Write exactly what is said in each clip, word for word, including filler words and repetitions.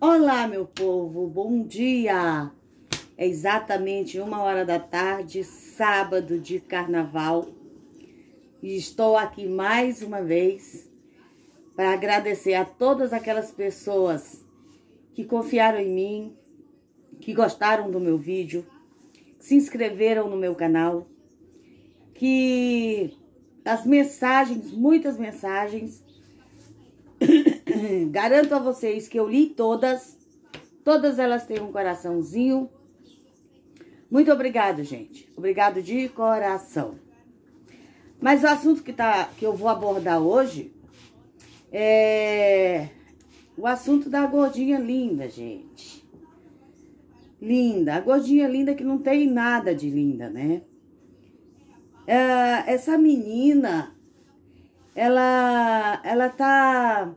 Olá, meu povo, bom dia! É exatamente uma hora da tarde, sábado de carnaval. E estou aqui mais uma vez para agradecer a todas aquelas pessoas que confiaram em mim, que gostaram do meu vídeo, que se inscreveram no meu canal, que as mensagens, muitas mensagens, garanto a vocês que eu li todas, todas elas têm um coraçãozinho. Muito obrigado, gente. Obrigado de coração. Mas o assunto que, tá, que eu vou abordar hoje é o assunto da gordinha linda, gente. Linda. A gordinha linda que não tem nada de linda, né? É, essa menina, ela, ela tá...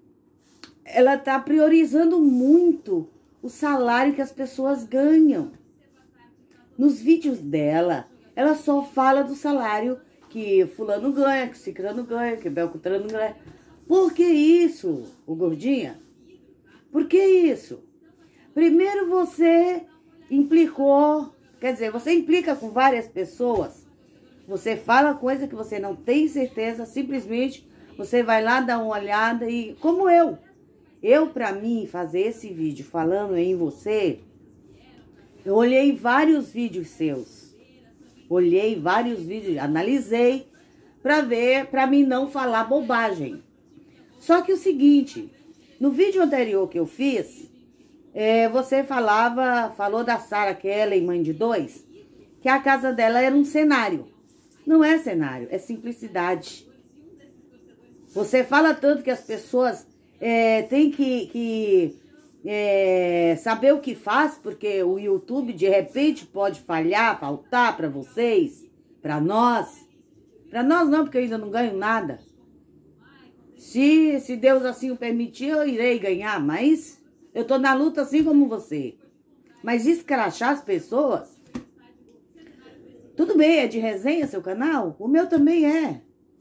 ela tá priorizando muito o salário que as pessoas ganham. Nos vídeos dela, ela só fala do salário que fulano ganha, que ciclano ganha, que belcutrano ganha. Por que isso, o gordinha? Por que isso? Primeiro você implicou, quer dizer, você implica com várias pessoas, você fala coisa que você não tem certeza, simplesmente você vai lá dar uma olhada e, como eu, eu pra mim fazer esse vídeo falando em você, eu olhei vários vídeos seus, olhei vários vídeos, analisei pra ver, pra mim não falar bobagem. Só que o seguinte, no vídeo anterior que eu fiz, é, você falava, falou da Sarah Kellen, mãe de dois, que a casa dela era um cenário. Não é cenário, é simplicidade. Você fala tanto que as pessoas é, têm que, que é, saber o que faz, porque o YouTube de repente pode falhar, faltar para vocês, para nós. Para nós não, porque eu ainda não ganho nada. Se, se Deus assim o permitir, eu irei ganhar, mas eu tô na luta assim como você. Mas escrachar as pessoas, tudo bem, é de resenha seu canal? O meu também é.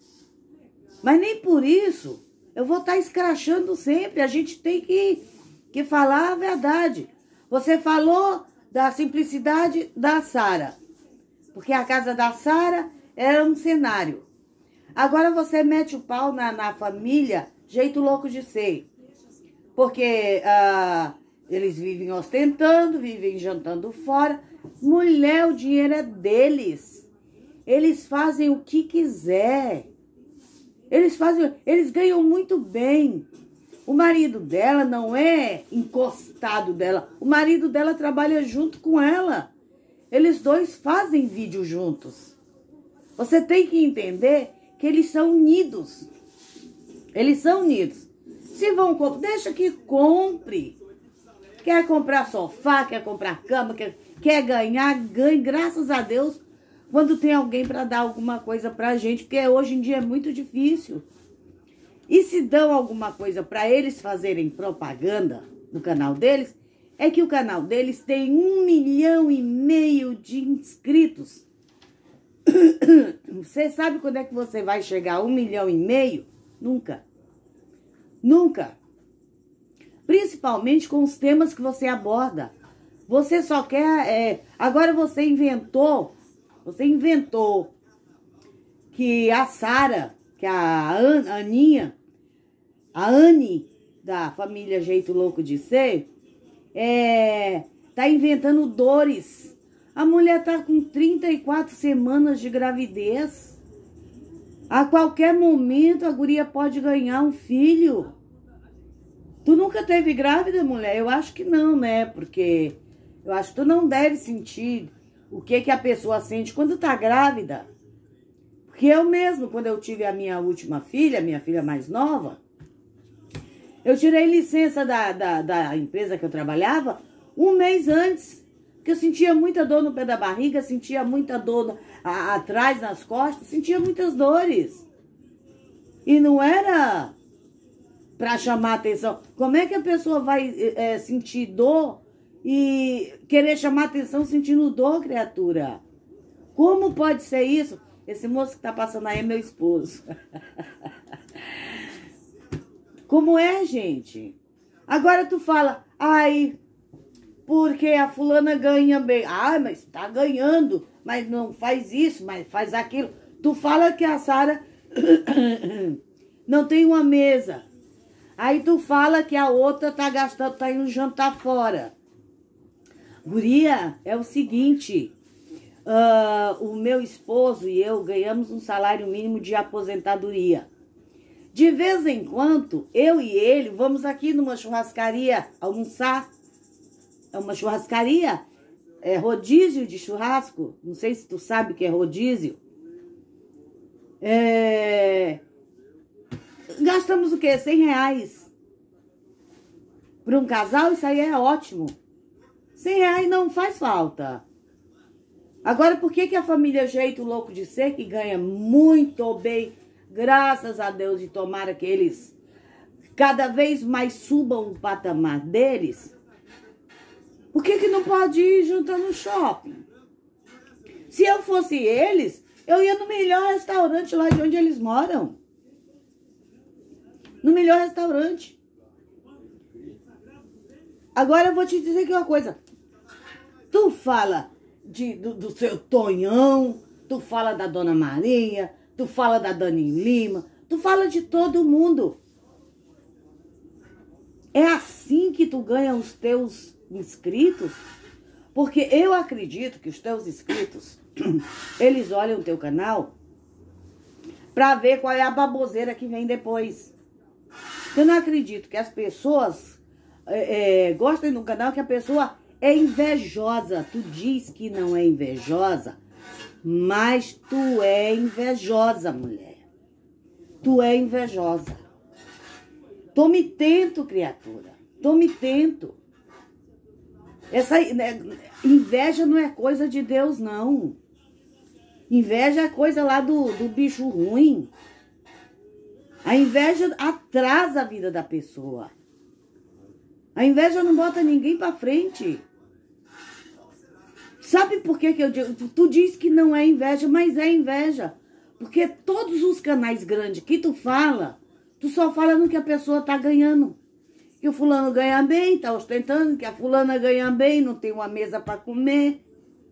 Mas nem por isso eu vou estar escrachando sempre. A gente tem que, que falar a verdade. Você falou da simplicidade da Sarah, porque a casa da Sarah era um cenário. Agora você mete o pau na, na família, jeito louco de ser. Porque ah, eles vivem ostentando, vivem jantando fora. Mulher, o dinheiro é deles. Eles fazem o que quiser. Eles fazem, eles ganham muito bem. O marido dela não é encostado dela. O marido dela trabalha junto com ela. Eles dois fazem vídeo juntos. Você tem que entender que eles são unidos. Eles são unidos. Se vão comprar, deixa que compre. Quer comprar sofá, quer comprar cama, quer, quer ganhar, ganhe, graças a Deus, quando tem alguém para dar alguma coisa pra gente, porque hoje em dia é muito difícil. E se dão alguma coisa para eles fazerem propaganda no canal deles, é que o canal deles tem um milhão e meio de inscritos. Você sabe quando é que você vai chegar a um milhão e meio? Nunca. Nunca. Principalmente com os temas que você aborda. Você só quer... É, agora você inventou... Você inventou que a Sarah, que a An, Aninha, a Anne, da família Jeito Louco de Ser, é, tá inventando dores. A mulher tá com trinta e quatro semanas de gravidez. A qualquer momento a guria pode ganhar um filho. Tu nunca teve grávida, mulher? Eu acho que não, né? Porque eu acho que tu não deve sentir o que, que a pessoa sente quando tá grávida. Porque eu mesmo, quando eu tive a minha última filha, minha filha mais nova, eu tirei licença da, da, da empresa que eu trabalhava um mês antes. Porque eu sentia muita dor no pé da barriga, sentia muita dor a, atrás, nas costas, sentia muitas dores. E não era para chamar atenção. Como é que a pessoa vai é, sentir dor e querer chamar atenção sentindo dor, criatura? Como pode ser isso? Esse moço que tá passando aí é meu esposo. Como é, gente? Agora tu fala, ai, porque a fulana ganha bem. Ah, mas tá ganhando, mas não faz isso, mas faz aquilo. Tu fala que a Sara não tem uma mesa. Aí tu fala que a outra tá gastando, tá indo jantar fora. Guria, é o seguinte, uh, o meu esposo e eu ganhamos um salário mínimo de aposentadoria. De vez em quando, eu e ele vamos aqui numa churrascaria almoçar. É uma churrascaria, é rodízio de churrasco. Não sei se tu sabe o que é rodízio. É... Gastamos o quê? cem reais. Para um casal, isso aí é ótimo. cem reais não faz falta. Agora, por que que a família Jeito Louco de Ser, que ganha muito bem, graças a Deus, e tomara que eles cada vez mais subam o patamar deles, por que que não pode ir jantar no shopping? Se eu fosse eles, eu ia no melhor restaurante lá de onde eles moram. No melhor restaurante. Agora eu vou te dizer aqui uma coisa. Tu fala de, do, do seu Tonhão, tu fala da Dona Maria, tu fala da Dani Lima, tu fala de todo mundo. É assim que tu ganha os teus inscritos? Porque eu acredito que os teus inscritos, eles olham o teu canal pra ver qual é a baboseira que vem depois. Eu não acredito que as pessoas é, é, gostem do canal, que a pessoa é invejosa. Tu diz que não é invejosa, mas tu é invejosa, mulher. Tu é invejosa. Tome tento, criatura. Tome tento. Essa né, inveja não é coisa de Deus, não. Inveja é coisa lá do, do bicho ruim. A inveja atrasa a vida da pessoa. A inveja não bota ninguém pra frente. Sabe por que que eu digo? Tu, tu diz que não é inveja, mas é inveja. Porque todos os canais grandes que tu fala, tu só fala no que a pessoa tá ganhando. Que o fulano ganha bem, tá ostentando, que a fulana ganha bem, não tem uma mesa pra comer.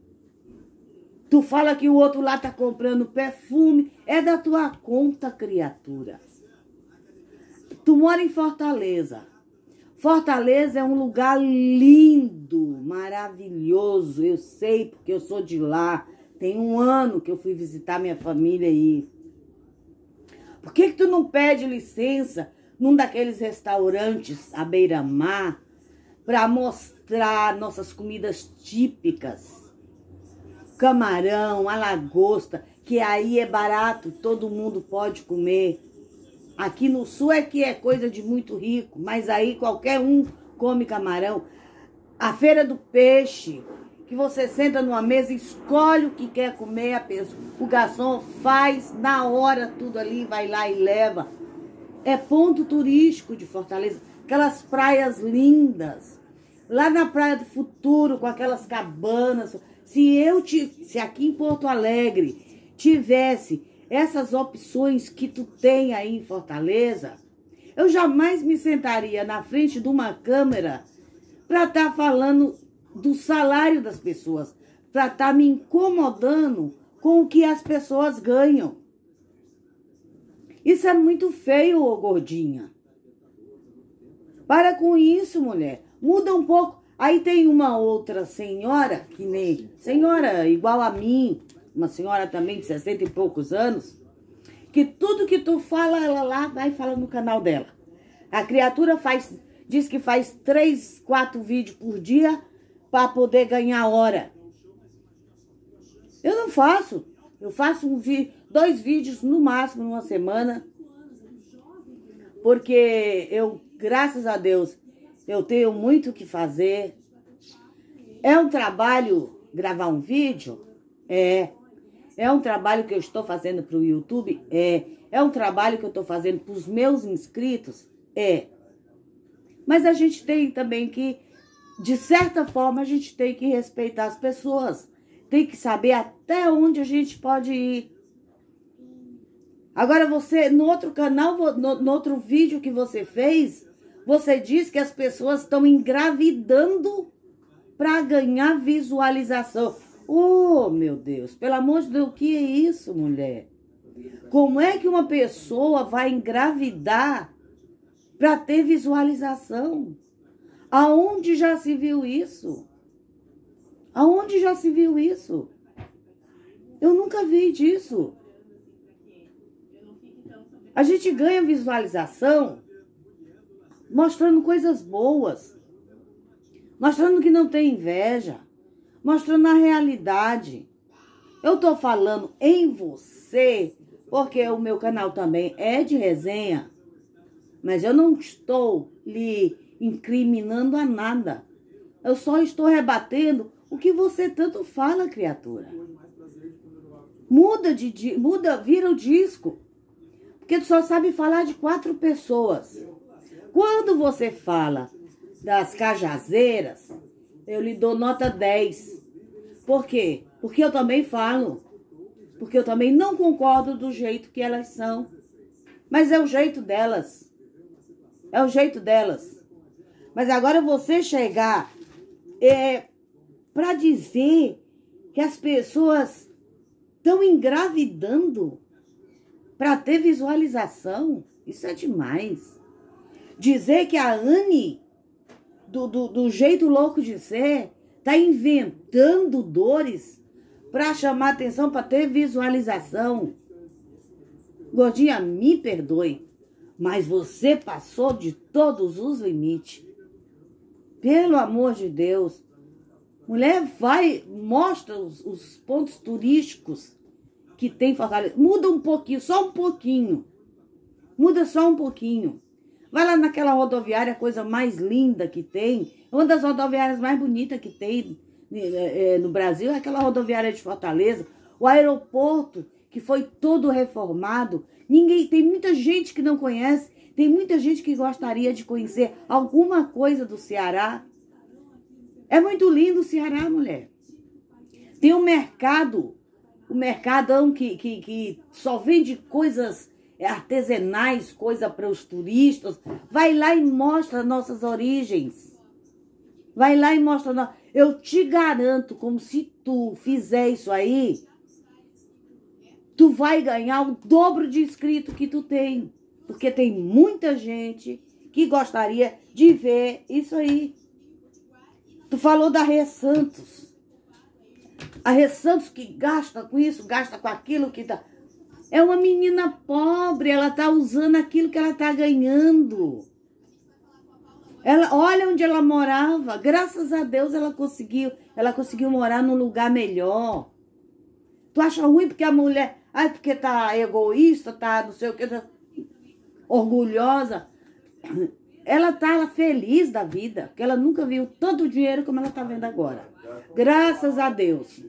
Tu fala que o outro lá tá comprando perfume. É da tua conta, criatura. Tu mora em Fortaleza. Fortaleza é um lugar lindo, maravilhoso. Eu sei porque eu sou de lá. Tem um ano que eu fui visitar minha família aí. Por que que tu não pede licença num daqueles restaurantes à beira-mar para mostrar nossas comidas típicas? Camarão, a lagosta, que aí é barato, todo mundo pode comer. Aqui no sul é que é coisa de muito rico, mas aí qualquer um come camarão. A feira do peixe, que você senta numa mesa, escolhe o que quer comer, a pessoa, o garçom faz na hora tudo ali, vai lá e leva. É ponto turístico de Fortaleza, aquelas praias lindas. Lá na Praia do Futuro, com aquelas cabanas. Se eu te, se aqui em Porto Alegre tivesse essas opções que tu tem aí em Fortaleza, eu jamais me sentaria na frente de uma câmera para estar falando do salário das pessoas, para estar me incomodando com o que as pessoas ganham. Isso é muito feio, ô gordinha. Para com isso, mulher. Muda um pouco. Aí tem uma outra senhora, que nem... Senhora igual a mim, uma senhora também de sessenta e poucos anos, que tudo que tu fala, ela lá vai e fala no canal dela. A criatura faz, diz que faz três, quatro vídeos por dia para poder ganhar hora. Eu não faço. Eu faço um vi, dois vídeos no máximo numa semana. Porque eu, graças a Deus, eu tenho muito o que fazer. É um trabalho gravar um vídeo? É. É um trabalho que eu estou fazendo para o YouTube? É. É um trabalho que eu estou fazendo para os meus inscritos? É. Mas a gente tem também que, de certa forma, a gente tem que respeitar as pessoas. Tem que saber até onde a gente pode ir. Agora você, no outro canal, no, no outro vídeo que você fez, Você diz que as pessoas estão engravidando para ganhar visualização. Oh, meu Deus, pelo amor de Deus, o que é isso, mulher? Como é que uma pessoa vai engravidar para ter visualização? Aonde já se viu isso? Aonde já se viu isso? Eu nunca vi disso. A gente ganha visualização mostrando coisas boas, mostrando que não tem inveja, mostrando a realidade. Eu tô falando em você, porque o meu canal também é de resenha, mas eu não estou lhe incriminando a nada. Eu só estou rebatendo o que você tanto fala, criatura. Muda, de, muda, vira o disco. Porque tu só sabe falar de quatro pessoas. Quando você fala das cajazeiras, eu lhe dou nota dez. Por quê? Porque eu também falo. Porque eu também não concordo do jeito que elas são. Mas é o jeito delas. É o jeito delas. Mas agora você chegar é, para dizer que as pessoas estão engravidando para ter visualização, isso é demais. Dizer que a Anne, do, do, do jeito louco de ser, está inventando dores para chamar atenção, para ter visualização. Gordinha, me perdoe, mas você passou de todos os limites. Pelo amor de Deus. Mulher, vai, mostra os, os pontos turísticos que tem Fortaleza. Muda um pouquinho, só um pouquinho. Muda só um pouquinho. Vai lá naquela rodoviária, a coisa mais linda que tem. Uma das rodoviárias mais bonitas que tem é, é, no Brasil é aquela rodoviária de Fortaleza. O aeroporto, que foi todo reformado. Ninguém, tem muita gente que não conhece. Tem muita gente que gostaria de conhecer alguma coisa do Ceará. É muito lindo o Ceará, mulher. Tem um mercado, o um mercadão que, que, que só vende coisas artesanais, coisa para os turistas. Vai lá e mostra nossas origens. Vai lá e mostra. No... Eu te garanto, como se tu fizer isso aí, tu vai ganhar o dobro de inscrito que tu tem. Porque tem muita gente que gostaria de ver isso aí. Tu falou da Rê Santos. A Rê Santos que gasta com isso, gasta com aquilo que tá... É uma menina pobre, ela tá usando aquilo que ela tá ganhando. Ela, olha onde ela morava. Graças a Deus ela conseguiu, ela conseguiu morar num lugar melhor. Tu acha ruim porque a mulher... Ah, porque tá egoísta, tá não sei o que... Tá orgulhosa. Ela tá feliz da vida, porque ela nunca viu tanto dinheiro como ela tá vendo agora. Graças a Deus.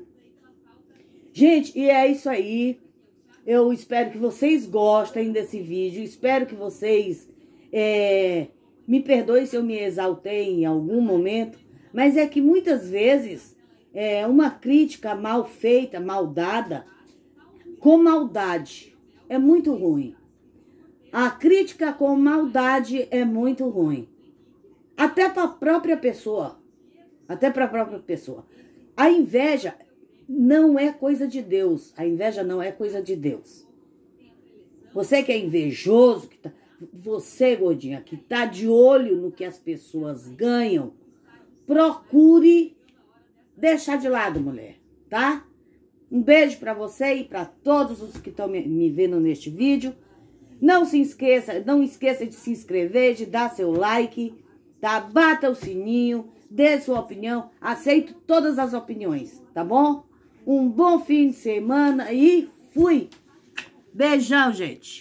Gente, e é isso aí. Eu espero que vocês gostem desse vídeo. Espero que vocês é, me perdoem se eu me exaltei em algum momento. Mas é que muitas vezes é, uma crítica mal feita, mal dada, com maldade, é muito ruim. A crítica com maldade é muito ruim. Até para a própria pessoa. Até para a própria pessoa. A inveja não é coisa de Deus. A inveja não é coisa de Deus. Você que é invejoso, que tá, você, gordinha, que tá de olho no que as pessoas ganham, procure deixar de lado, mulher, tá? Um beijo para você e para todos os que estão me, me vendo neste vídeo. Não se esqueça, não esqueça de se inscrever, de dar seu like, tá? Bata o sininho, dê sua opinião, aceito todas as opiniões, tá bom? Um bom fim de semana e fui! Beijão, gente!